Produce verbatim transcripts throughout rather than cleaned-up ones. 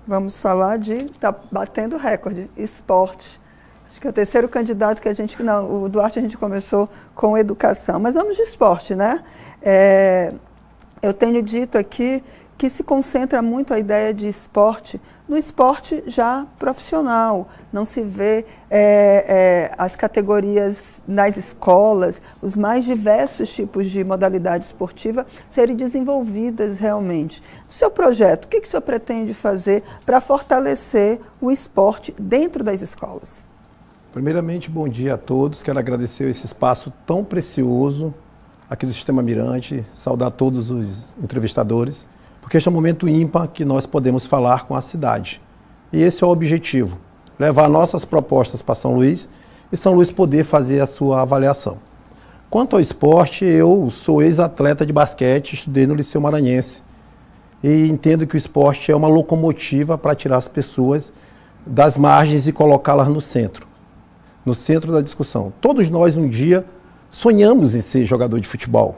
vamos falar de tá batendo recorde, esporte. Acho que é o terceiro candidato que a gente... Não, o Duarte a gente começou com educação, mas vamos de esporte, né? É, eu tenho dito aqui que se concentra muito a ideia de esporte no esporte já profissional. Não se vê é, é, as categorias nas escolas, os mais diversos tipos de modalidade esportiva serem desenvolvidas realmente. No seu projeto, o que, que o senhor pretende fazer para fortalecer o esporte dentro das escolas? Primeiramente, bom dia a todos. Quero agradecer esse espaço tão precioso aqui do Sistema Mirante, saudar todos os entrevistadores, porque este é um momento ímpar que nós podemos falar com a cidade. E esse é o objetivo, levar nossas propostas para São Luís e São Luís poder fazer a sua avaliação. Quanto ao esporte, eu sou ex-atleta de basquete, estudei no Liceu Maranhense e entendo que o esporte é uma locomotiva para tirar as pessoas das margens e colocá-las no centro, no centro da discussão. Todos nós um dia sonhamos em ser jogador de futebol.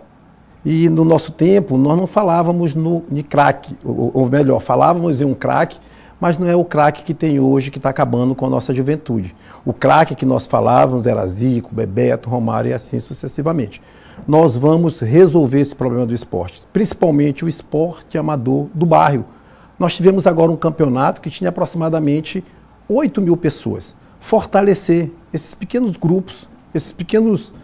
E no nosso tempo, nós não falávamos no, em craque, ou, ou melhor, falávamos em um craque, mas não é o craque que tem hoje que está acabando com a nossa juventude. O craque que nós falávamos era Zico, Bebeto, Romário e assim sucessivamente. Nós vamos resolver esse problema do esporte, principalmente o esporte amador do bairro. Nós tivemos agora um campeonato que tinha aproximadamente oito mil pessoas. Fortalecer esses pequenos grupos, esses pequenos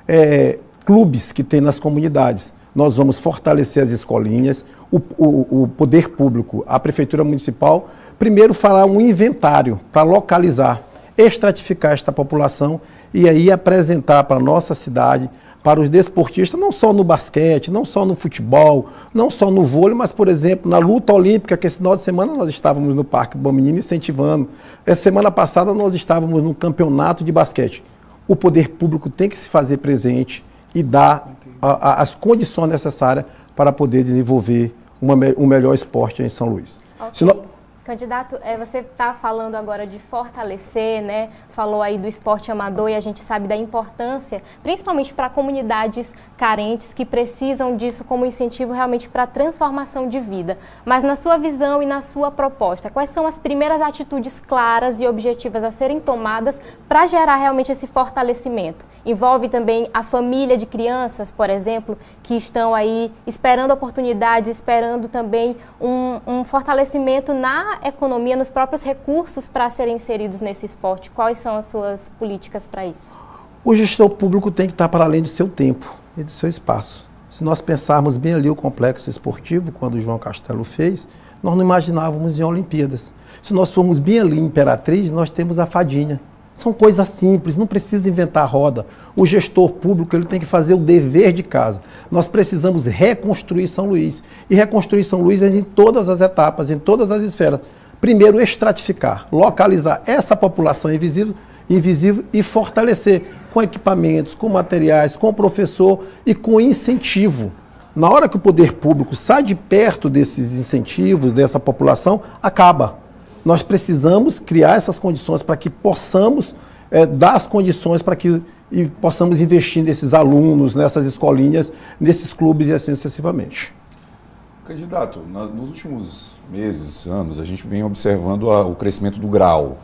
é, clubes que tem nas comunidades. Nós vamos fortalecer as escolinhas, o, o, o poder público, a Prefeitura Municipal, primeiro fará um inventário para localizar, estratificar esta população e aí apresentar para a nossa cidade, para os desportistas, não só no basquete, não só no futebol, não só no vôlei, mas, por exemplo, na luta olímpica, que esse final de semana nós estávamos no Parque do Bom Menino incentivando. Essa semana passada nós estávamos no campeonato de basquete. O poder público tem que se fazer presente e dar a, a, as condições necessárias para poder desenvolver uma, um melhor esporte em São Luís. Okay. Se nós... Candidato, é, você está falando agora de fortalecer, né? Falou aí do esporte amador e a gente sabe da importância, principalmente para comunidades carentes que precisam disso como incentivo realmente para a transformação de vida. Mas na sua visão e na sua proposta, quais são as primeiras atitudes claras e objetivas a serem tomadas para gerar realmente esse fortalecimento? Envolve também a família de crianças, por exemplo, que estão aí esperando oportunidades, esperando também um, um fortalecimento na economia, nos próprios recursos para serem inseridos nesse esporte. Quais são as suas políticas para isso? O gestor público tem que estar para além do seu tempo e do seu espaço. Se nós pensarmos bem ali o complexo esportivo, quando o João Castelo fez, nós não imaginávamos em Olimpíadas. Se nós formos bem ali em Imperatriz, nós temos a fadinha. São coisas simples, não precisa inventar roda. O gestor público ele tem que fazer o dever de casa. Nós precisamos reconstruir São Luís. E reconstruir São Luís em todas as etapas, em todas as esferas. Primeiro, estratificar, localizar essa população invisível, invisível e fortalecer com equipamentos, com materiais, com professor e com incentivo. Na hora que o poder público sai de perto desses incentivos, dessa população, acaba. Nós precisamos criar essas condições para que possamos é, dar as condições para que e possamos investir nesses alunos, nessas escolinhas, nesses clubes e assim sucessivamente. Candidato, na, nos últimos meses, anos, a gente vem observando a, o crescimento do grau,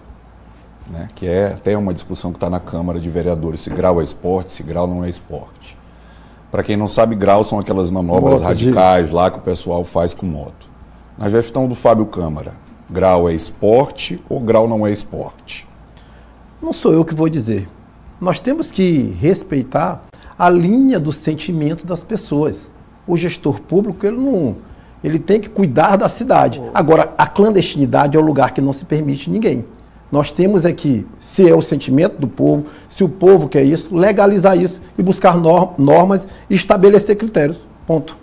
né, que é até uma discussão que está na Câmara de Vereadores, se grau é esporte, se grau não é esporte. Para quem não sabe, grau são aquelas manobras moto radicais de... lá que o pessoal faz com moto. Na gestão do Fábio Câmara, grau é esporte ou grau não é esporte? Não sou eu que vou dizer. Nós temos que respeitar a linha do sentimento das pessoas. O gestor público, ele não, ele tem que cuidar da cidade. Agora, a clandestinidade é o lugar que não se permite ninguém. Nós temos aqui, se é o sentimento do povo, se o povo quer isso, legalizar isso e buscar normas e estabelecer critérios. Ponto.